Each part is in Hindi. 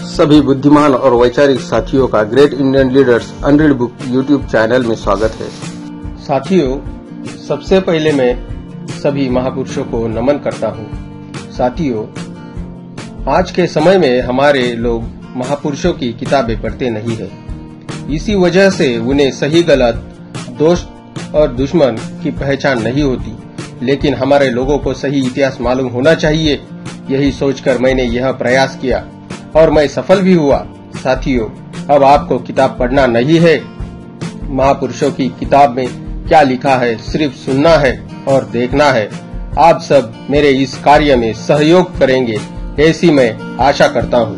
सभी बुद्धिमान और वैचारिक साथियों का great Indian leaders unread book YouTube channel में स्वागत है। साथियों, सबसे पहले मैं सभी महापुरुषों को नमन करता हूँ। साथियों, आज के समय में हमारे लोग महापुरुषों की किताबें पढ़ते नहीं है। इसी वजह से उन्हें सही गलत, दोस्त और दुश्मन की पहचान नहीं होती। लेकिन हमारे लोगों को सही इतिहास मालूम होना चाहिए। यही सोचकर मैंने यह प्रयास किया और मैं सफल भी हुआ। साथियों, अब आपको किताब पढ़ना नहीं है, महापुरुषों की किताब में क्या लिखा है सिर्फ सुनना है और देखना है। आप सब मेरे इस कार्य में सहयोग करेंगे, ऐसी मैं आशा करता हूँ।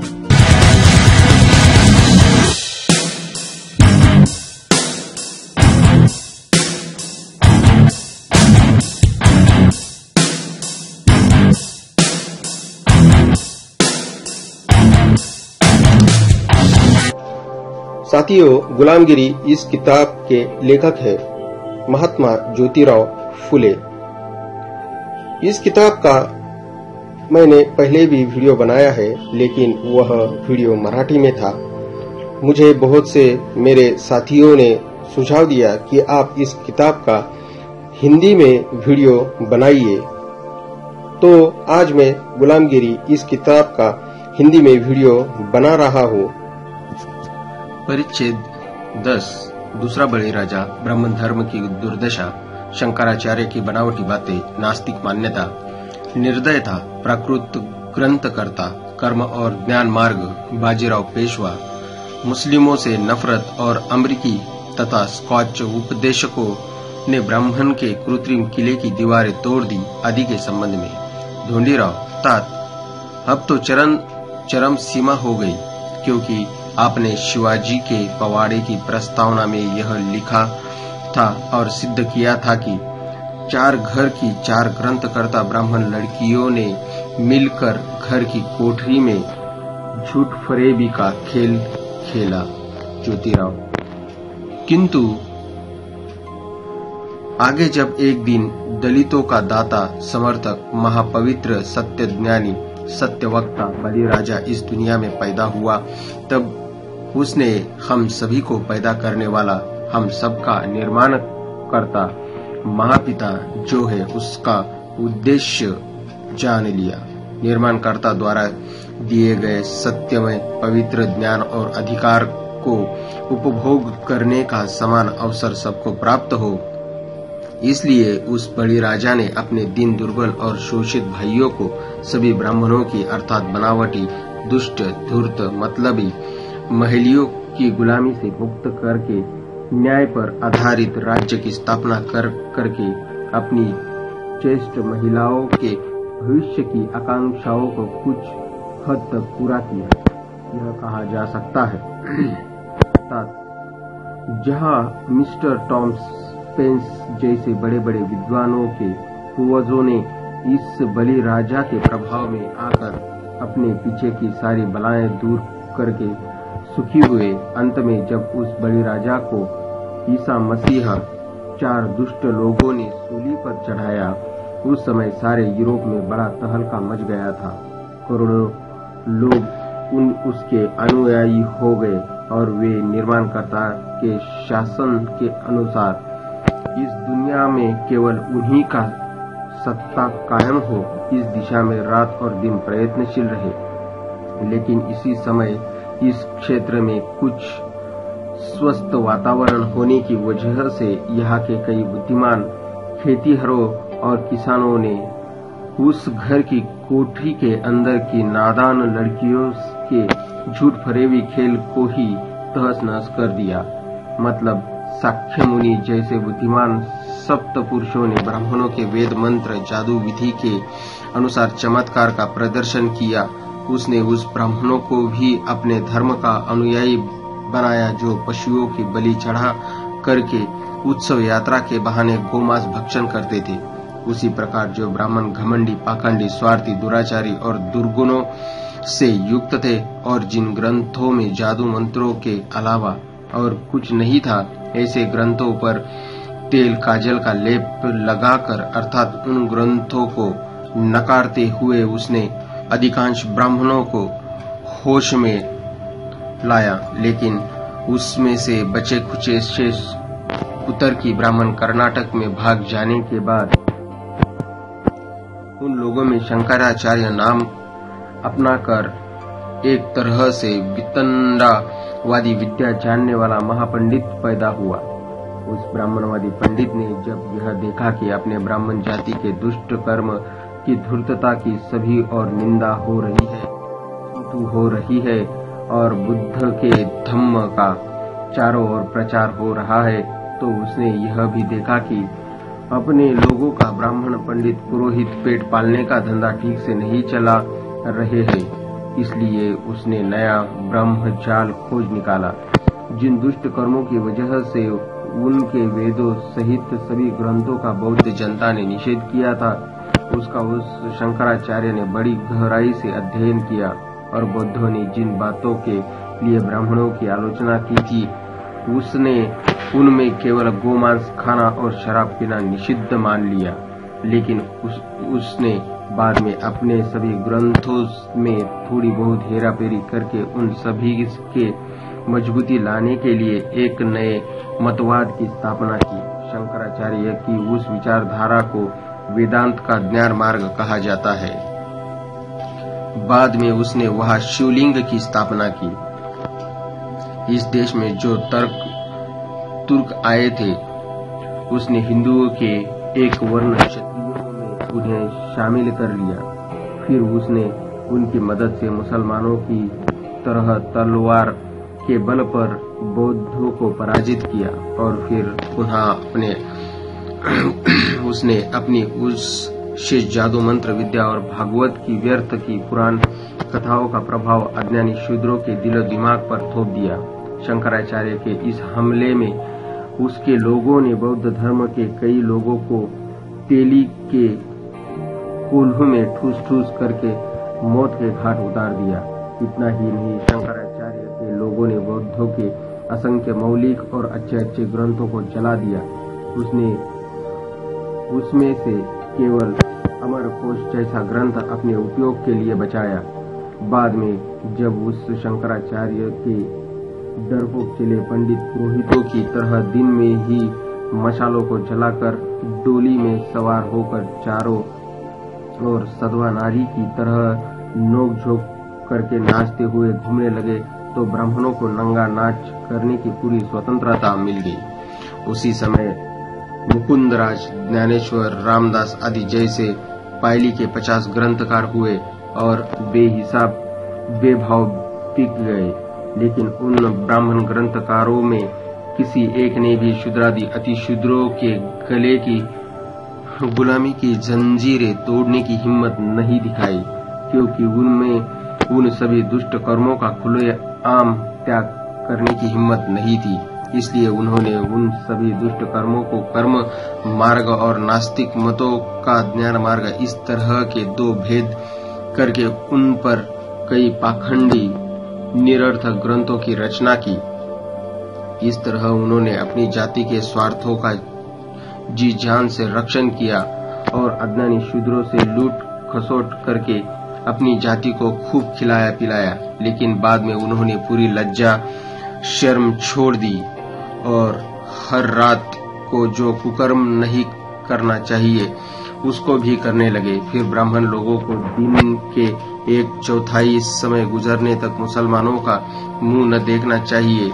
साथियों, गुलामगिरी इस किताब के लेखक है महात्मा ज्योतिराव फुले। इस किताब का मैंने पहले भी वीडियो बनाया है, लेकिन वह वीडियो मराठी में था। मुझे बहुत से मेरे साथियों ने सुझाव दिया कि आप इस किताब का हिंदी में वीडियो बनाइए, तो आज मैं गुलामगिरी इस किताब का हिंदी में वीडियो बना रहा हूँ। परिच्छेद 10, दूसरा बलिराजा, ब्राह्मण धर्म की दुर्दशा, शंकराचार्य की बनावटी बातें, नास्तिक मान्यता, निर्दयता, प्राकृत ग्रंथकर्ता, कर्म और ज्ञान मार्ग, बाजीराव पेशवा, मुस्लिमों से नफरत और अमेरिकी तथा स्कॉच उपदेशकों ने ब्राह्मण के कृत्रिम किले की दीवारें तोड़ दी आदि के संबंध में। ढोंडीराव तात, अब तो चरम सीमा हो गई, क्योंकि आपने शिवाजी के पवाड़े की प्रस्तावना में यह लिखा था और सिद्ध किया था कि 4 घर की 4 ग्रंथकर्ता ब्राह्मण लड़कियों ने मिलकर घर की कोठरी में झूठ फरेबी का खेल खेला। ज्योतिराव। किंतु आगे जब एक दिन दलितों का दाता, समर्थक, महापवित्र, सत्यज्ञानी, सत्यवक्ता बलिराजा इस दुनिया में पैदा हुआ, तब उसने हम सभी को पैदा करने वाला, हम सबका निर्माण करता महापिता जो है उसका उद्देश्य जान लिया। निर्माणकर्ता द्वारा दिए गए सत्यमय पवित्र ज्ञान और अधिकार को उपभोग करने का समान अवसर सबको प्राप्त हो, इसलिए उस बलिराजा ने अपने दीन, दुर्बल और शोषित भाइयों को सभी ब्राह्मणों की अर्थात बनावटी, दुष्ट, धूर्त, मतलबी महलियों की गुलामी से मुक्त करके न्याय पर आधारित राज्य की स्थापना करके अपनी श्रेष्ठ महिलाओं के भविष्य की आकांक्षाओं को कुछ हद तक पूरा किया, यह कहा जा सकता है। जहां मिस्टर टॉमस पेंस जैसे बड़े बड़े विद्वानों के पूर्वजों ने इस बलिराजा के प्रभाव में आकर अपने पीछे की सारी बलाएं दूर करके सुखी हुए, अंत में जब उस बलिराजा को ईसा मसीहा 4 दुष्ट लोगों ने सूली पर चढ़ाया, उस समय सारे यूरोप में बड़ा तहलका मच गया था। करोड़ों लोग उसके अनुयायी हो गए और वे निर्माणकर्ता के शासन के अनुसार इस दुनिया में केवल उन्हीं का सत्ता कायम हो, इस दिशा में रात और दिन प्रयत्नशील रहे। लेकिन इसी समय इस क्षेत्र में कुछ स्वस्थ वातावरण होने की वजह से यहाँ के कई बुद्धिमान खेतीहरों और किसानों ने उस घर की कोठरी के अंदर की नादान लड़कियों के झूठ फरेबी खेल को ही तहस नहस कर दिया। मतलब साक्ष्य मुनि जैसे बुद्धिमान सप्त पुरुषों ने ब्राह्मणों के वेद मंत्र, जादू विधि के अनुसार चमत्कार का प्रदर्शन किया। उसने उस ब्राह्मणों को भी अपने धर्म का अनुयायी बनाया जो पशुओं की बलि चढ़ा करके उत्सव यात्रा के बहाने गोमांस भक्षण करते थे। उसी प्रकार जो ब्राह्मण घमंडी, पाखंडी, स्वार्थी, दुराचारी और दुर्गुणों से युक्त थे और जिन ग्रंथों में जादू मंत्रों के अलावा और कुछ नहीं था, ऐसे ग्रंथों पर तेल काजल का लेप लगाकर अर्थात उन ग्रंथों को नकारते हुए उसने अधिकांश ब्राह्मणों को होश में लाया, लेकिन उसमें से बचे खुचे शेष उत्तर की ब्राह्मण कर्नाटक में भाग जाने के बाद उन लोगों में शंकराचार्य नाम अपनाकर एक तरह से वितंडावादी विद्या जानने वाला महापंडित पैदा हुआ। उस ब्राह्मणवादी पंडित ने जब यह देखा कि अपने ब्राह्मण जाति के दुष्ट कर्म की धूर्तता की सभी और निंदा हो रही है और बुद्ध के धम्म का चारों ओर प्रचार हो रहा है, तो उसने यह भी देखा कि अपने लोगों का ब्राह्मण पंडित पुरोहित पेट पालने का धंधा ठीक से नहीं चला रहे हैं। इसलिए उसने नया ब्रह्मजाल खोज निकाला। जिन दुष्ट कर्मों की वजह से उनके वेदों सहित सभी ग्रंथों का बौद्ध जनता ने निषेध किया था, उसका उस शंकराचार्य ने बड़ी गहराई से अध्ययन किया और बौद्धों ने जिन बातों के लिए ब्राह्मणों की आलोचना की थी, उसने उनमें केवल गोमांस खाना और शराब पीना निषिद्ध मान लिया। लेकिन उसने बाद में अपने सभी ग्रंथों में थोड़ी बहुत हेराफेरी करके उन सभी के मजबूती लाने के लिए एक नए मतवाद की स्थापना की। शंकराचार्य की उस विचारधारा को वेदांत का ज्ञान मार्ग कहा जाता है। बाद में उसने वहां शिवलिंग की स्थापना की। इस देश में जो तुर्क आए थे, उसने हिंदुओं के एक वर्ण क्षत्रियों में उन्हें शामिल कर लिया। फिर उसने उनकी मदद से मुसलमानों की तरह तलवार के बल पर बौद्धों को पराजित किया और फिर पुनः उसने अपनी उस शेष जादू मंत्र विद्या और भागवत की व्यर्थ की पुराण कथाओं का प्रभाव अज्ञानी शूद्रों के दिलो दिमाग पर थोप दिया। शंकराचार्य के इस हमले में उसके लोगों ने बौद्ध धर्म के कई लोगों को तेली के कोल्हू में ठूस करके मौत के घाट उतार दिया। इतना ही नहीं, शंकराचार्य के लोगों ने बौद्धों के असंख्य मौलिक और अच्छे ग्रंथों को जला दिया। उसने उसमें से केवल अमरकोश जैसा ग्रंथ अपने उपयोग के लिए बचाया। बाद में जब उस शंकराचार्य के डरपोक चले पंडित पुरोहितों की तरह दिन में ही मशालों को जलाकर डोली में सवार होकर चारों ओर सधवा नारी की तरह नोक-झोंक करके नाचते हुए घूमने लगे, तो ब्राह्मणों को नंगा नाच करने की पूरी स्वतंत्रता मिल गई। उसी समय मुकुंदराज, ज्ञानेश्वर, रामदास आदि जैसे पायली के 50 ग्रंथकार हुए और बेहिसाब बेभाव बिक गए। लेकिन उन ब्राह्मण ग्रंथकारों में किसी एक ने भी शूद्रादि अति शूद्रों के गले की गुलामी की जंजीरें तोड़ने की हिम्मत नहीं दिखाई, क्योंकि उनमें उन सभी दुष्ट कर्मों का खुलेआम त्याग करने की हिम्मत नहीं थी। इसलिए उन्होंने उन सभी दुष्ट कर्मों को कर्म मार्ग और नास्तिक मतों का ज्ञान मार्ग इस तरह के दो भेद करके उन पर कई पाखंडी निरर्थक ग्रंथों की रचना की। इस तरह उन्होंने अपनी जाति के स्वार्थों का जी जान से रक्षण किया और अज्ञानी शूद्रों से लूट खसोट करके अपनी जाति को खूब खिलाया पिलाया। लेकिन बाद में उन्होंने पूरी लज्जा शर्म छोड़ दी और हर रात को जो कुकर्म नहीं करना चाहिए उसको भी करने लगे। फिर ब्राह्मण लोगों को दिन के 1/4 समय गुजरने तक मुसलमानों का मुंह न देखना चाहिए।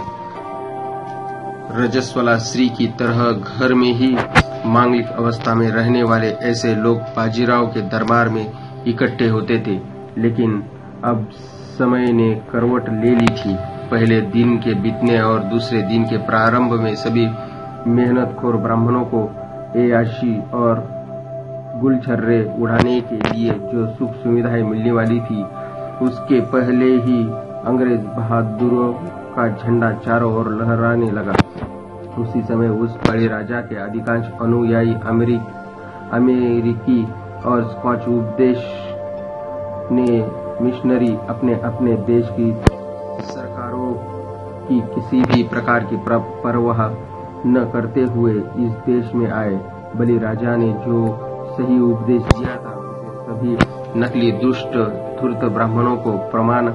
रजस्वला स्त्री की तरह घर में ही मांगलिक अवस्था में रहने वाले ऐसे लोग बाजीराव के दरबार में इकट्ठे होते थे। लेकिन अब समय ने करवट ले ली थी। पहले दिन के बीतने और दूसरे दिन के प्रारंभ में सभी मेहनतखोर ब्राह्मणों को ऐयाशी और गुलछर्रे उड़ाने के लिए जो सुख सुविधाएं मिलने वाली थी, उसके पहले ही अंग्रेज बहादुरों का झंडा चारों ओर लहराने लगा। उसी समय उस बड़े राजा के अधिकांश अनुयायी अमेरिकी और स्कॉच उपदेश ने मिशनरी अपने अपने देश की सरकारों की किसी भी प्रकार की परवाह न करते हुए इस देश में आए। बलि राजा ने जो सही उपदेश दिया था उसे सभी नकली दुष्ट धूर्त ब्राह्मणों को प्रमाण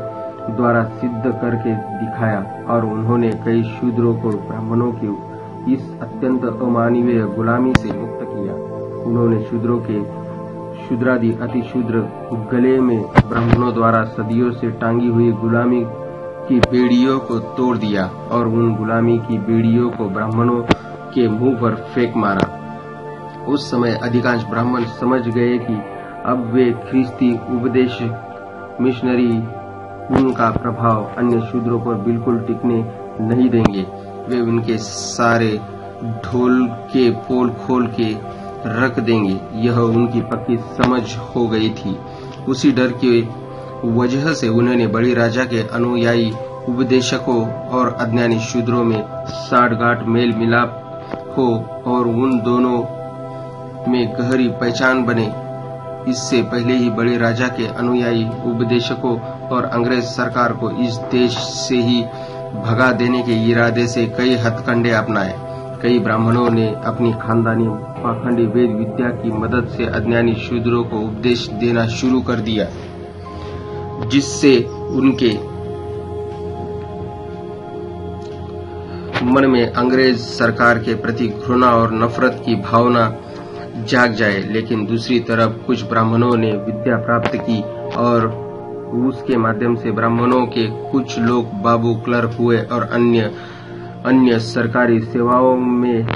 द्वारा सिद्ध करके दिखाया और उन्होंने कई शूद्रों को ब्राह्मणों की इस अत्यंत अमानवीय गुलामी से मुक्त किया। उन्होंने शूद्रों के शूद्रादि अति शूद्र गले में ब्राह्मणों द्वारा सदियों से टांगी हुई गुलामी की बेड़ियों को तोड़ दिया और उन गुलामी की बेड़ियों को ब्राह्मणों के मुंह पर फेंक मारा। उस समय अधिकांश ब्राह्मण समझ गए कि अब वे ख्रिस्ती उपदेश मिशनरी उनका प्रभाव अन्य शूद्रों पर बिल्कुल टिकने नहीं देंगे। वे उनके सारे ढोल के पोल खोल के रख देंगे। यह उनकी पक्की समझ हो गई थी। उसी डर की वजह से उन्होंने बड़ी राजा के अनुयायी उपदेशकों और अज्ञानी शूद्रों में साठगांठ मेल मिलाप हो और उन दोनों में गहरी पहचान बने। इससे पहले ही बड़े राजा के अनुयायी उपदेशकों और अंग्रेज सरकार को इस देश से ही भगा देने के इरादे से कई हथकंडे अपनाए। कई ब्राह्मणों ने अपनी खानदानी पाखंडी वेद विद्या की मदद से अज्ञानी शूद्रों को उपदेश देना शुरू कर दिया, जिससे उनके मन में अंग्रेज सरकार के प्रति घृणा और नफरत की भावना जाग जाए। लेकिन दूसरी तरफ कुछ ब्राह्मणों ने विद्या प्राप्त की और उसके माध्यम से ब्राह्मणों के कुछ लोग बाबू क्लर्क हुए और अन्य सरकारी सेवाओं में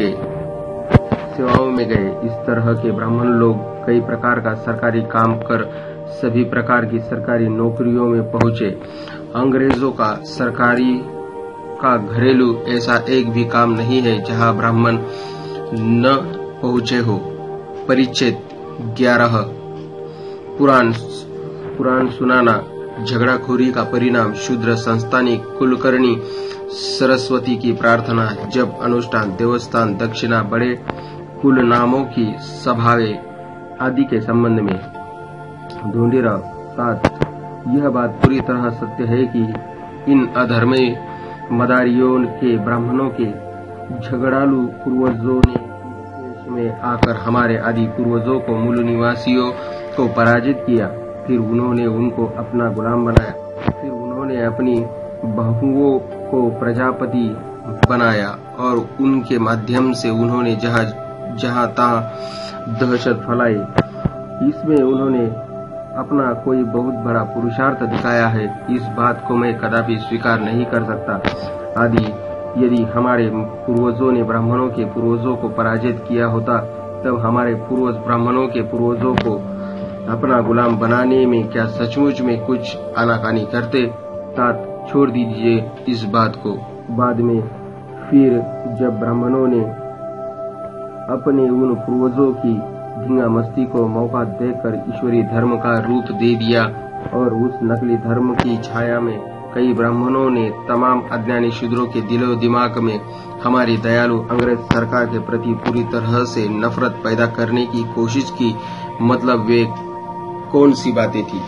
गए। इस तरह के ब्राह्मण लोग कई प्रकार का सरकारी काम कर सभी प्रकार की सरकारी नौकरियों में पहुंचे। अंग्रेजों का सरकारी का घरेलू ऐसा एक भी काम नहीं है जहां ब्राह्मण न पहुंचे हो। परिच्छेद 11 पुराण सुनाना झगड़ाखोरी का परिणाम, शूद्र संस्थानी कुलकर्णी, सरस्वती की प्रार्थना, जप अनुष्ठान, देवस्थान, दक्षिणा, बड़े कुल नामों की सभाएं आदि के संबंध में ढूंढीराव 7। यह बात पूरी तरह सत्य है कि इन अधर्मी मदारियों के ब्राह्मणों के झगड़ालू पूर्वजों ने देश में आकर हमारे आदि पूर्वजों को मूल निवासियों को पराजित किया। फिर उन्होंने उनको अपना गुलाम बनाया। फिर उन्होंने अपनी बहुओं को प्रजापति बनाया और उनके माध्यम से उन्होंने जहां तहां दहशत फैलाई। इसमें उन्होंने अपना कोई बहुत बड़ा पुरुषार्थ दिखाया है। इस बात को मैं कदापि स्वीकार नहीं कर सकता। यदि हमारे पूर्वजों ने ब्राह्मणों के पूर्वजों को पराजित किया होता, तब हमारे पूर्वज ब्राह्मणों के पूर्वजों को अपना गुलाम बनाने में क्या सचमुच में कुछ आनाकानी करते? तात छोड़ दीजिए इस बात को। बाद में फिर जब ब्राह्मणों ने अपने उन पूर्वजों की धींगा मस्ती को मौका देकर ईश्वरीय धर्म का रूप दे दिया और उस नकली धर्म की छाया में कई ब्राह्मणों ने तमाम अज्ञानी शूद्रों के दिलो दिमाग में हमारी दयालु अंग्रेज सरकार के प्रति पूरी तरह से नफरत पैदा करने की कोशिश की। मतलब वे कौन सी बातें थी?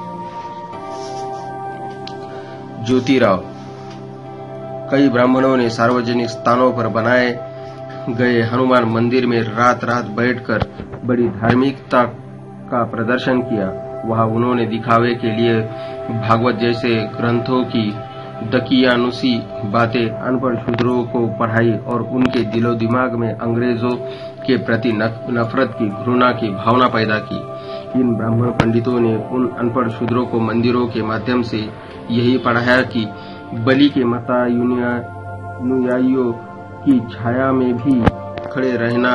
ज्योतिराव, कई ब्राह्मणों ने सार्वजनिक स्थानों पर बनाए गए हनुमान मंदिर में रात रात बैठकर बड़ी धार्मिकता का प्रदर्शन किया। वहां उन्होंने दिखावे के लिए भागवत जैसे ग्रंथों की दकियानुसी बातें अनपढ़ शूद्रों को पढ़ाई और उनके दिलो दिमाग में अंग्रेजों के प्रति नफरत की घृणा की भावना पैदा की। इन ब्राह्मण पंडितों ने उन अनपढ़ शूद्रों को मंदिरों के माध्यम से यही पढ़ाया कि बलि के अनुयायियों की छाया में भी खड़े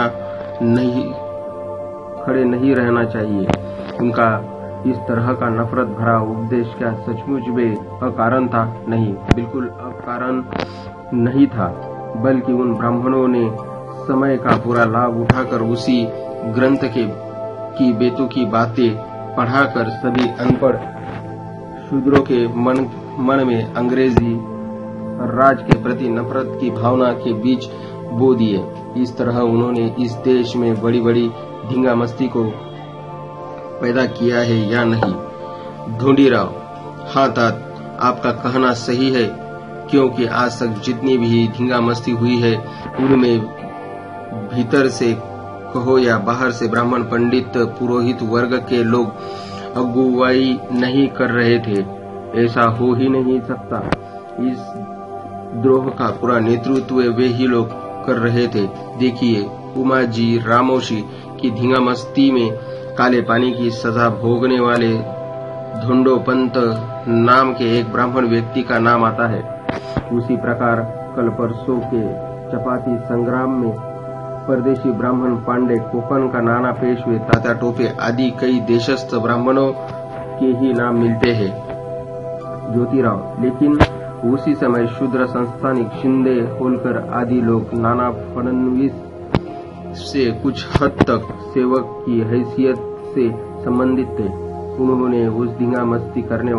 नहीं रहना चाहिए। उनका इस तरह का नफरत भरा उपदेश क्या सचमुच में अकारण था? नहीं, बिल्कुल अकारण नहीं था, बल्कि उन ब्राह्मणों ने समय का पूरा लाभ उठाकर उसी ग्रंथ की बेतुकी बातें पढ़ाकर सभी अनपढ़ शूद्रों के मन में अंग्रेजी राज के प्रति नफरत की भावना के बीज बो दिए। इस तरह उन्होंने इस देश में बड़ी बड़ी धींगा मस्ती को पैदा किया है या नहीं? ढूंढीराव, हाँ तात, आपका कहना सही है, क्योंकि आज तक जितनी भी धींगा मस्ती हुई है उनमें भीतर से कहो या बाहर से ब्राह्मण पंडित पुरोहित वर्ग के लोग अगुवाई नहीं कर रहे थे। ऐसा हो ही नहीं सकता। इस द्रोह का पूरा नेतृत्व वे ही लोग कर रहे थे। देखिए, उमा जी रामोशी की धींगा मस्ती में काले पानी की सजा भोगने वाले धुंडो पंत नाम के एक ब्राह्मण व्यक्ति का नाम आता है। उसी प्रकार कल परसों के चपाती संग्राम में परदेशी ब्राह्मण पांडे, कोकण का नाना पेशवे, तात्या टोपे आदि कई देशस्थ ब्राह्मणों के ही नाम मिलते हैं, ज्योतिराव। लेकिन उसी समय शूद्र संस्थानिक शिंदे, होलकर आदि लोग नाना फडणवीस से कुछ हद तक सेवक की हैसियत से संबंधित थे। उन्होंने उस धींगा मस्ती करने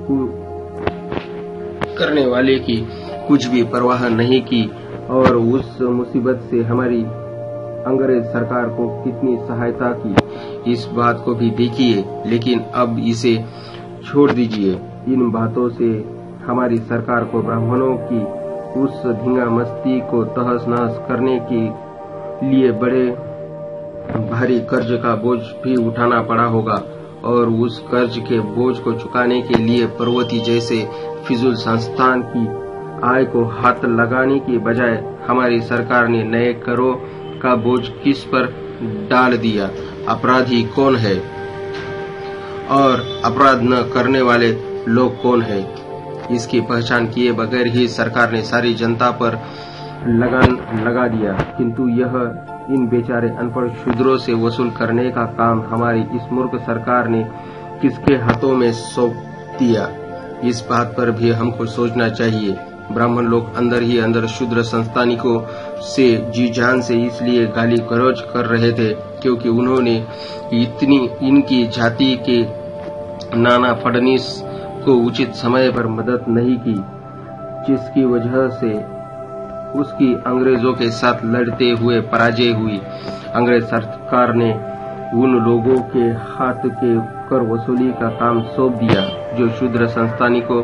वाले की कुछ भी परवाह नहीं की और उस मुसीबत से हमारी अंग्रेज सरकार को कितनी सहायता की, इस बात को भी देखिए। लेकिन अब इसे छोड़ दीजिए। इन बातों से हमारी सरकार को ब्राह्मणों की उस धींगा मस्ती को तहस नहस करने के लिए बड़े भारी कर्ज का बोझ भी उठाना पड़ा होगा और उस कर्ज के बोझ को चुकाने के लिए पर्वती जैसे फिजूल संस्थान की आय को हाथ लगाने की बजाय हमारी सरकार ने नए करों का बोझ किस पर डाल दिया। अपराधी कौन है और अपराध न करने वाले लोग कौन है, इसकी पहचान किए बगैर ही सरकार ने सारी जनता पर लगान लगा दिया। किंतु यह इन बेचारे अनपढ़ शूद्रों से वसूल करने का काम हमारी इस मूर्ख सरकार ने किसके हाथों में सौंप दिया, इस बात पर भी हमको सोचना चाहिए। ब्राह्मण लोग अंदर ही अंदर शूद्र संस्थानिकों से जी जान से इसलिए गाली गलौज कर रहे थे क्योंकि उन्होंने इनकी जाति के नाना फडणवीस को उचित समय पर मदद नहीं की, जिसकी वजह से उसकी अंग्रेजों के साथ लड़ते हुए पराजय हुई। अंग्रेज सरकार ने उन लोगों के हाथ के कर वसूली का काम सौंप दिया जो शूद्र संस्थानिकों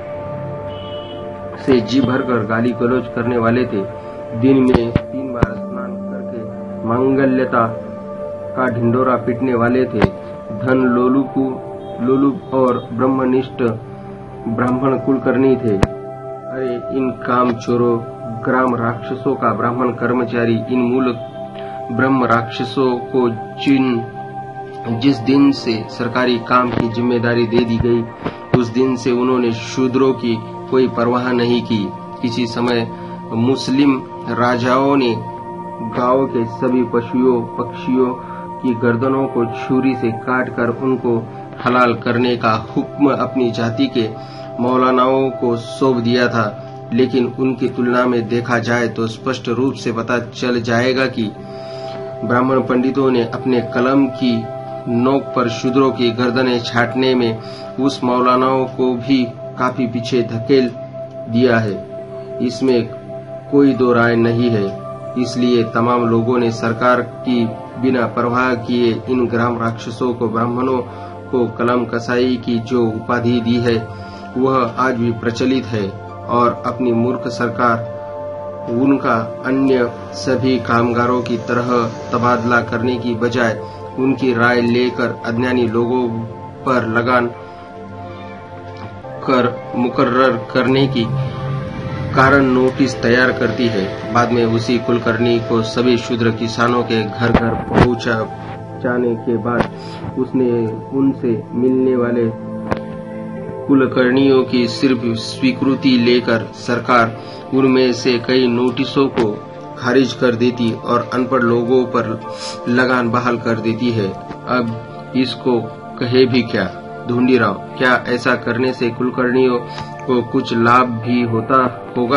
से जी भरकर गाली गलौज करने वाले थे। दिन में 3 बार स्नान करके मांगल्यता का ढिंडोरा पीटने वाले थे। धन लोलुप और ब्रह्मनिष्ठ ब्राह्मण कुलकर्णी थे। अरे इन काम चोरों, ग्राम राक्षसों का ब्राह्मण कर्मचारी इन मूल ब्रह्म राक्षसों को जिस दिन से सरकारी काम की जिम्मेदारी दे दी गई, उस दिन से उन्होंने शूद्रों की कोई परवाह नहीं की। किसी समय मुस्लिम राजाओं ने गांव के सभी पशुओं पक्षियों की गर्दनों को छुरी से काटकर उनको हलाल करने का हुक्म अपनी जाति के मौलानाओं को सौंप दिया था। लेकिन उनकी तुलना में देखा जाए तो स्पष्ट रूप से पता चल जाएगा कि ब्राह्मण पंडितों ने अपने कलम की नोक पर शूद्रों की गर्दनें छाटने में उस मौलानाओं को भी काफी पीछे धकेल दिया है। इसमें कोई दो राय नहीं है। इसलिए तमाम लोगों ने सरकार की बिना परवाह किए इन ग्राम राक्षसों को ब्राह्मणों को कलम कसाई की जो उपाधि दी है वह आज भी प्रचलित है और अपनी मूर्ख सरकार उनका अन्य सभी कामगारों की तरह तबादला करने की बजाय उनकी राय लेकर अज्ञानी लोगों पर लगान कर मुकर्रर करने की कारण नोटिस तैयार करती है। बाद में उसी कुलकर्णी को सभी शूद्र किसानों के घर घर पहुंचाने के बाद उसने उनसे मिलने वाले कुलकर्णियों की सिर्फ स्वीकृति लेकर सरकार उनमें से कई नोटिसों को खारिज कर देती और अनपढ़ लोगों पर लगान बहाल कर देती है। अब इसको कहे भी क्या ढूंढीराव, क्या ऐसा करने से कुलकर्णियों को कुछ लाभ भी होता होगा?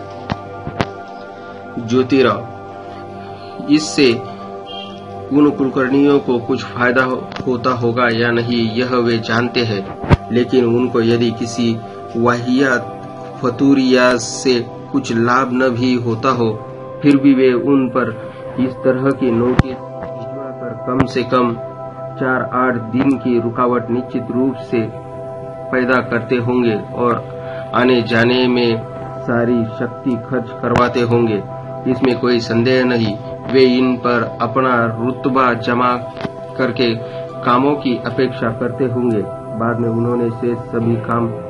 ज्योतिराव, इससे उन कुलकर्णियों को कुछ फायदा होता होगा या नहीं यह वे जानते हैं, लेकिन उनको यदि किसी वाहियात फतूरिया से कुछ लाभ न भी होता हो फिर भी वे उन पर इस तरह की नोटिस भिजवाकर कम से कम 4-8 दिन की रुकावट निश्चित रूप से पैदा करते होंगे और आने जाने में सारी शक्ति खर्च करवाते होंगे। इसमें कोई संदेह नहीं। वे इन पर अपना रुतबा जमा करके कामों की अपेक्षा करते होंगे। बाद में उन्होंने से सभी काम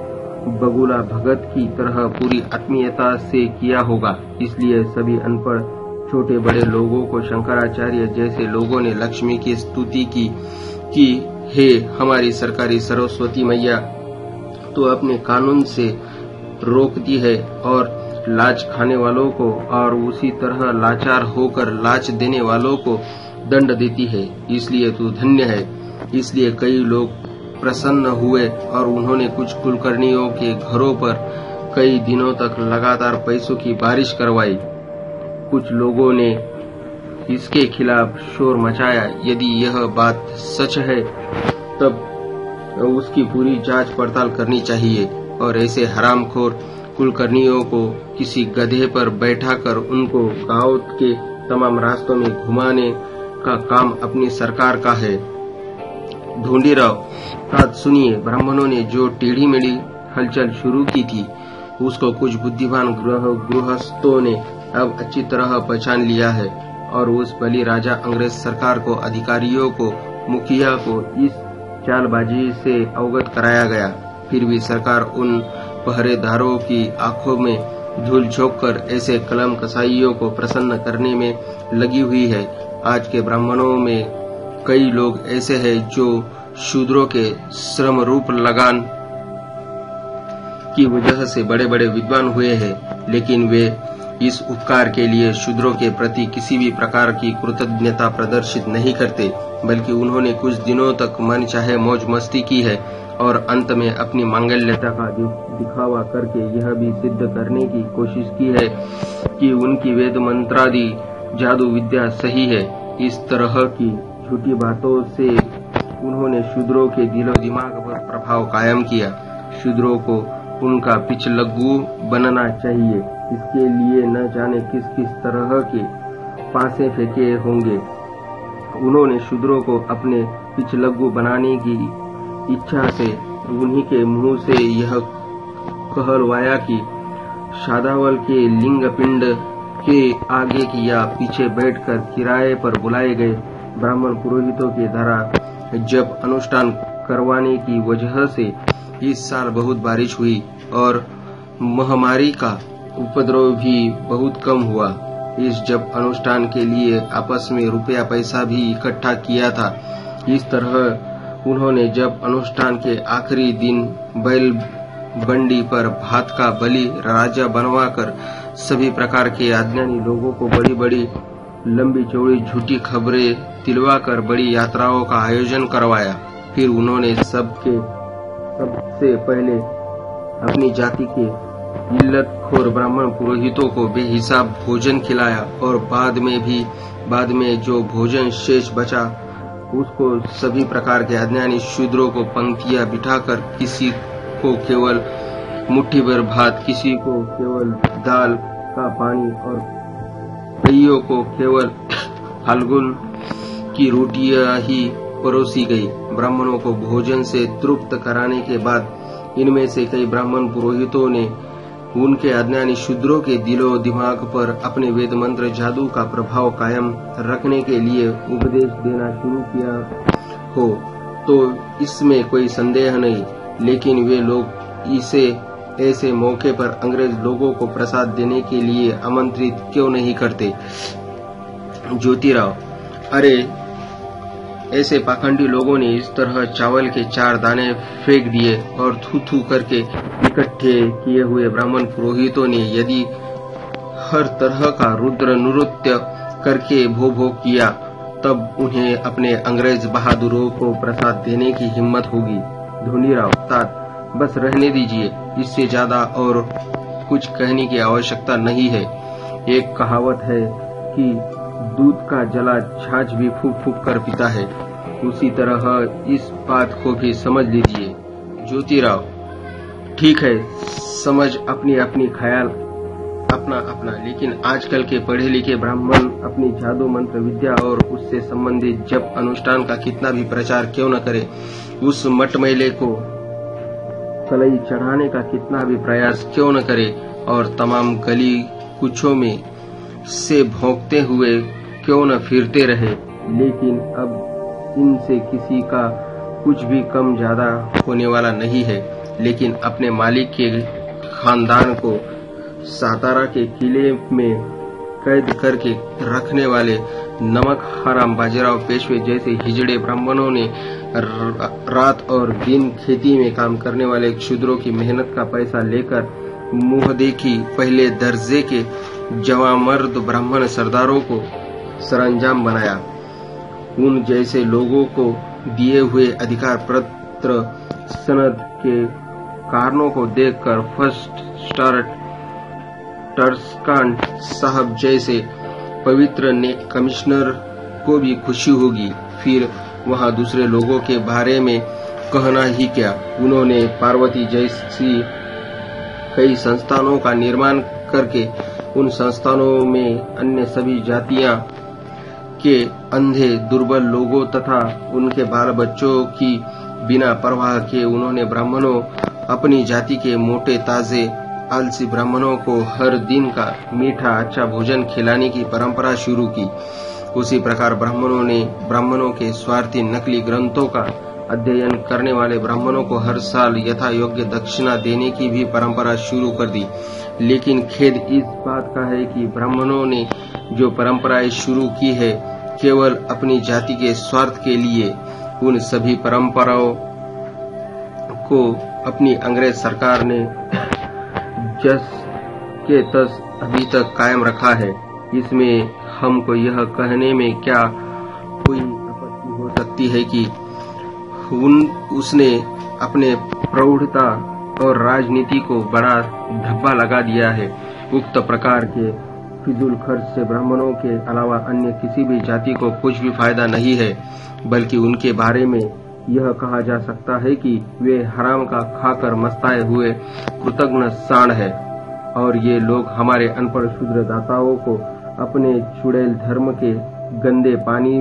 बगुला भगत की तरह पूरी आत्मीयता से किया होगा। इसलिए सभी अनपढ़ छोटे बड़े लोगों को शंकराचार्य जैसे लोगों ने लक्ष्मी की स्तुति की हे हमारी सरकारी सरस्वती मैया तो अपने कानून से रोकती है और लाच खाने वालों को और उसी तरह लाचार होकर लाच देने वालों को दंड देती है। इसलिए तू धन्य है। इसलिए कई लोग प्रसन्न हुए और उन्होंने कुछ कुलकर्णियों के घरों पर कई दिनों तक लगातार पैसों की बारिश करवाई। कुछ लोगों ने इसके खिलाफ शोर मचाया। यदि यह बात सच है तब उसकी पूरी जांच पड़ताल करनी चाहिए और ऐसे हरामखोर कुलकर्णियों को किसी गधे पर बैठाकर उनको गांव के तमाम रास्तों में घुमाने का काम अपनी सरकार का है। ढूंढीराव बात सुनिए, ब्राह्मणों ने जो टेढ़ी मेढ़ी हलचल शुरू की थी उसको कुछ बुद्धिमान गृहस्थों ने अब अच्छी तरह पहचान लिया है और उस बली राजा अंग्रेज सरकार को, अधिकारियों को, मुखिया को इस चालबाजी से अवगत कराया गया। फिर भी सरकार उन पहरेदारों की आंखों में धूल झोंक कर ऐसे कलम कसाईयों को प्रसन्न करने में लगी हुई है। आज के ब्राह्मणों में कई लोग ऐसे हैं जो शूद्रों के श्रम रूप लगान की वजह से बड़े बड़े विद्वान हुए हैं, लेकिन वे इस उपकार के लिए शूद्रों के प्रति किसी भी प्रकार की कृतज्ञता प्रदर्शित नहीं करते, बल्कि उन्होंने कुछ दिनों तक मन चाहे मौज मस्ती की है और अंत में अपनी मांगल्यता का दिखावा करके यह भी सिद्ध करने की कोशिश की है कि उनकी वेद मंत्रादि जादू विद्या सही है। इस तरह की झूठी बातों से उन्होंने शूद्रों के दिलो दिमाग पर प्रभाव कायम किया। शूद्रों को उनका पिछलग्गू बनना चाहिए। इसके लिए न जाने किस किस तरह के पासे फेंके होंगे। उन्होंने शूद्रों को अपने पिछलग्गू बनाने की इच्छा से उन्हीं के मुंह से यह कहलवाया कि शादावल के लिंग पिंड के आगे की या पीछे बैठकर किराए पर बुलाए गए ब्राह्मण पुरोहितों के द्वारा जब अनुष्ठान करवाने की वजह से इस साल बहुत बारिश हुई और महामारी का उपद्रव भी बहुत कम हुआ। इस जब अनुष्ठान के लिए आपस में रुपया पैसा भी इकट्ठा किया था। इस तरह उन्होंने जब अनुष्ठान के आखिरी दिन बैल बंडी पर भात का बलि राजा बनवाकर सभी प्रकार के अज्ञानी लोगों को बड़ी बड़ी लंबी चौड़ी झूठी खबरें दिलवाकर बड़ी यात्राओं का आयोजन करवाया। फिर उन्होंने सबसे पहले अपनी जाति के इल्लतखोर ब्राह्मण पुरोहितों को बेहिसाब भोजन खिलाया और बाद में जो भोजन शेष बचा उसको सभी प्रकार के अज्ञानी शूद्रों को पंक्तियां बिठाकर किसी को केवल मुट्ठी भर भात, किसी को केवल दाल का पानी और कईयों को केवल फाल्गुन की रोटियां ही परोसी गई। ब्राह्मणों को भोजन से तृप्त कराने के बाद इनमें से कई ब्राह्मण पुरोहितों ने उनके अज्ञानी शूद्रों के दिलो दिमाग पर अपने वेद मंत्र जादू का प्रभाव कायम रखने के लिए उपदेश देना शुरू किया हो तो इसमें कोई संदेह नहीं, लेकिन वे लोग इसे ऐसे मौके पर अंग्रेज लोगों को प्रसाद देने के लिए आमंत्रित क्यों नहीं करते। ज्योतिराव: अरे ऐसे पाखंडी लोगों ने इस तरह चावल के 4 दाने फेंक दिए और थू थू करके इकट्ठे किए हुए ब्राह्मण पुरोहितों ने यदि हर तरह का रुद्र नृत्य करके भो भो किया तब उन्हें अपने अंग्रेज बहादुरों को प्रसाद देने की हिम्मत होगी। ढूंढीराव: तात बस रहने दीजिए, इससे ज्यादा और कुछ कहने की आवश्यकता नहीं है। एक कहावत है कि दूध का जला छाछ भी फूंक फूंक कर पीता है, उसी तरह इस बात को भी समझ लीजिए। ज्योतिराव: ठीक है, समझ अपनी अपनी ख्याल अपना अपना, लेकिन आजकल के पढ़े लिखे ब्राह्मण अपनी जादू मंत्र विद्या और उससे संबंधित जप अनुष्ठान का कितना भी प्रचार क्यों न करे, उस मटमैले को कलई चढ़ाने का कितना भी प्रयास क्यों न करे और तमाम गली कुचों में से भौंकते हुए क्यों न फिरते रहे, लेकिन अब इनसे किसी का कुछ भी कम ज्यादा होने वाला नहीं है। लेकिन अपने मालिक के खानदान को सातारा के किले में कैद करके रखने वाले नमक हराम बाजीराव पेशवे जैसे हिजड़े ब्राह्मणों ने रात और दिन खेती में काम करने वाले क्षुद्रों की मेहनत का पैसा लेकर मुंह देखी पहले दर्जे के जवामर्द ब्राह्मण सरदारों को सरंजाम बनाया। उन जैसे लोगों को दिए हुए अधिकार पत्र सनद के कारणों को देखकर फर्स्ट टर्स्कान साहब जैसे पवित्र ने कमिश्नर को भी खुशी होगी। फिर वहां दूसरे लोगों के बारे में कहना ही क्या, उन्होंने पार्वती जैसी कई संस्थानों का निर्माण करके उन संस्थानों में अन्य सभी जातियां के अंधे दुर्बल लोगों तथा उनके बाल बच्चों की बिना परवाह के उन्होंने ब्राह्मणों अपनी जाति के मोटे ताजे आलसी ब्राह्मणों को हर दिन का मीठा अच्छा भोजन खिलाने की परंपरा शुरू की। उसी प्रकार ब्राह्मणों के स्वार्थी नकली ग्रंथों का अध्ययन करने वाले ब्राह्मणों को हर साल यथा योग्य दक्षिणा देने की भी परंपरा शुरू कर दी। लेकिन खेद इस बात का है कि ब्राह्मणों ने जो परंपराएं शुरू की है केवल अपनी जाति के स्वार्थ के लिए, उन सभी परंपराओं को अपनी अंग्रेज सरकार ने जस के तस अभी तक कायम रखा है। इसमें हमको यह कहने में क्या कोई आपत्ति हो सकती है कि उसने अपने प्रौढ़ता और राजनीति को बड़ा धब्बा लगा दिया है। उक्त प्रकार के फिजूल खर्च से ब्राह्मणों के अलावा अन्य किसी भी जाति को कुछ भी फायदा नहीं है, बल्कि उनके बारे में यह कहा जा सकता है कि वे हराम का खाकर मस्ताए हुए कृतघ्न सांड है, और ये लोग हमारे अनपढ़ शूद्र दाताओं को अपने चुड़ैल धर्म के गंदे पानी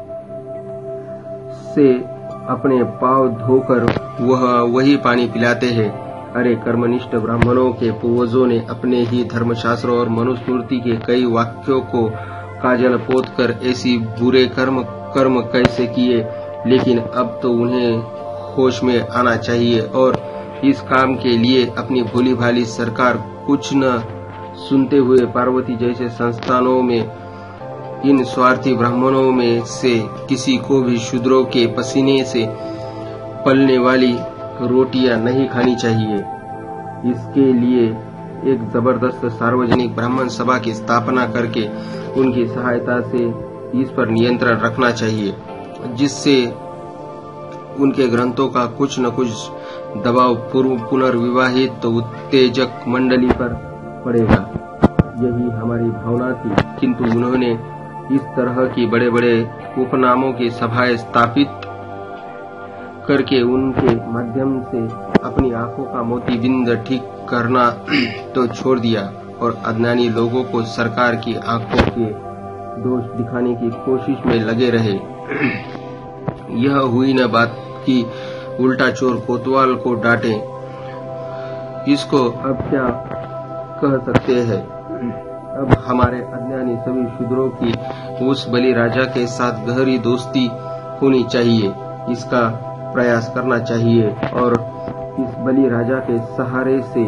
से अपने पांव धोकर वही पानी पिलाते हैं। अरे कर्मनिष्ठ ब्राह्मणों के पूर्वजों ने अपने ही धर्मशास्त्रों और मनुस्मृति के कई वाक्यों को काजल पोत कर ऐसी बुरे कर्म कैसे किए, लेकिन अब तो उन्हें होश में आना चाहिए और इस काम के लिए अपनी भोली भाली सरकार कुछ न सुनते हुए पार्वती जैसे संस्थानों में इन स्वार्थी ब्राह्मणों में से किसी को भी शूद्रों के पसीने से पलने वाली रोटियां नहीं खानी चाहिए। इसके लिए एक जबरदस्त सार्वजनिक ब्राह्मण सभा की स्थापना करके उनकी सहायता से इस पर नियंत्रण रखना चाहिए, जिससे उनके ग्रंथों का कुछ न कुछ दबाव पुनर्विवाहित उत्तेजक मंडली पर पड़ेगा। यही हमारी भावना थी, किंतु उन्होंने इस तरह की बड़े बड़े उपनामों की सभाएं स्थापित करके उनके माध्यम से अपनी आंखों का मोतीबिंद ठीक करना तो छोड़ दिया और अज्ञानी लोगों को सरकार की आंखों के दोष दिखाने की कोशिश में लगे रहे। यह हुई न बात कि उल्टा चोर कोतवाल को डांटे। इसको अब क्या कह सकते हैं। अब हमारे अज्ञानी सभी शूद्रों की उस बलि राजा के साथ गहरी दोस्ती होनी चाहिए, इसका प्रयास करना चाहिए और इस बलि राजा के सहारे से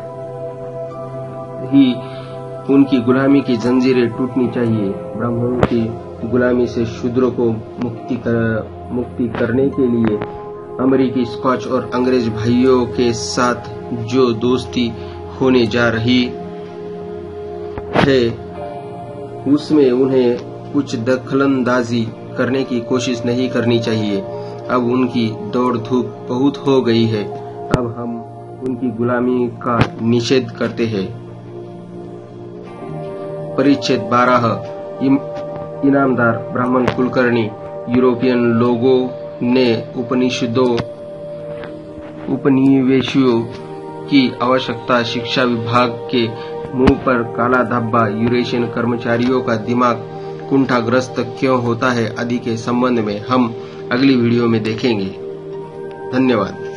ही उनकी गुलामी की जंजीरें टूटनी चाहिए। ब्राह्मणों की गुलामी से शूद्रों को मुक्ति करने के लिए अमेरिकी, स्कॉच और अंग्रेज भाइयों के साथ जो दोस्ती होने जा रही है उसमें उन्हें कुछ दखलंदाजी करने की कोशिश नहीं करनी चाहिए। अब उनकी दौड़ धूप बहुत हो गई है। अब हम उनकी गुलामी का निषेध करते हैं। परिच्छेद 12 इनामदार ब्राह्मण कुलकर्णी। यूरोपियन लोगों ने उपनिवेशियों की आवश्यकता शिक्षा विभाग के मुंह पर काला धब्बा, यूरेशियन कर्मचारियों का दिमाग कुंठाग्रस्त क्यों होता है आदि के संबंध में हम अगली वीडियो में देखेंगे। धन्यवाद।